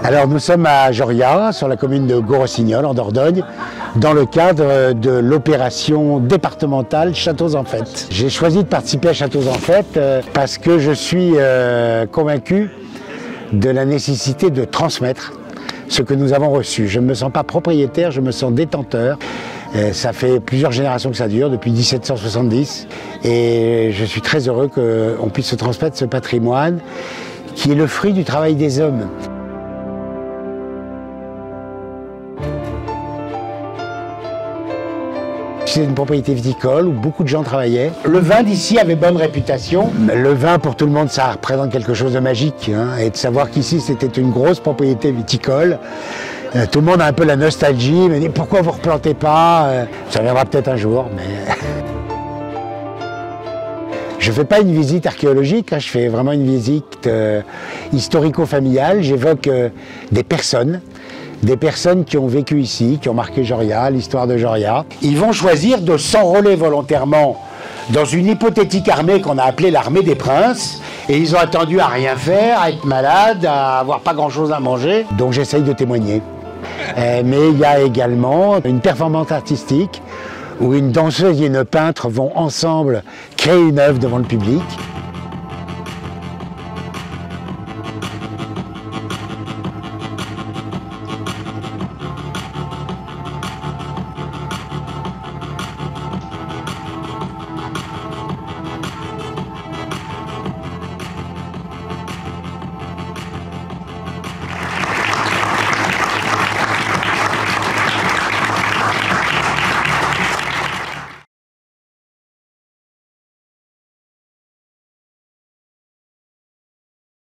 Alors nous sommes à Joria, sur la commune de Gros-Rossignol, en Dordogne, dans le cadre de l'opération départementale Châteaux en Fête. J'ai choisi de participer à Châteaux en Fête parce que je suis convaincu de la nécessité de transmettre ce que nous avons reçu. Je ne me sens pas propriétaire, je me sens détenteur. Ça fait plusieurs générations que ça dure, depuis 1770, et je suis très heureux qu'on puisse se transmettre ce patrimoine qui est le fruit du travail des hommes. C'est une propriété viticole où beaucoup de gens travaillaient. Le vin d'ici avait bonne réputation. Le vin, pour tout le monde, ça représente quelque chose de magique, hein, et de savoir qu'ici, c'était une grosse propriété viticole. Tout le monde a un peu la nostalgie, me dit pourquoi vous ne replantez pas. Ça viendra peut-être un jour, mais... Je ne fais pas une visite archéologique, hein, je fais vraiment une visite historico-familiale. J'évoque des personnes qui ont vécu ici, qui ont marqué Joria, l'histoire de Joria. Ils vont choisir de s'enrôler volontairement dans une hypothétique armée qu'on a appelée l'armée des princes. Et ils ont attendu à rien faire, à être malades, à avoir pas grand-chose à manger. Donc j'essaye de témoigner. Mais il y a également une performance artistique où une danseuse et une peintre vont ensemble créer une œuvre devant le public.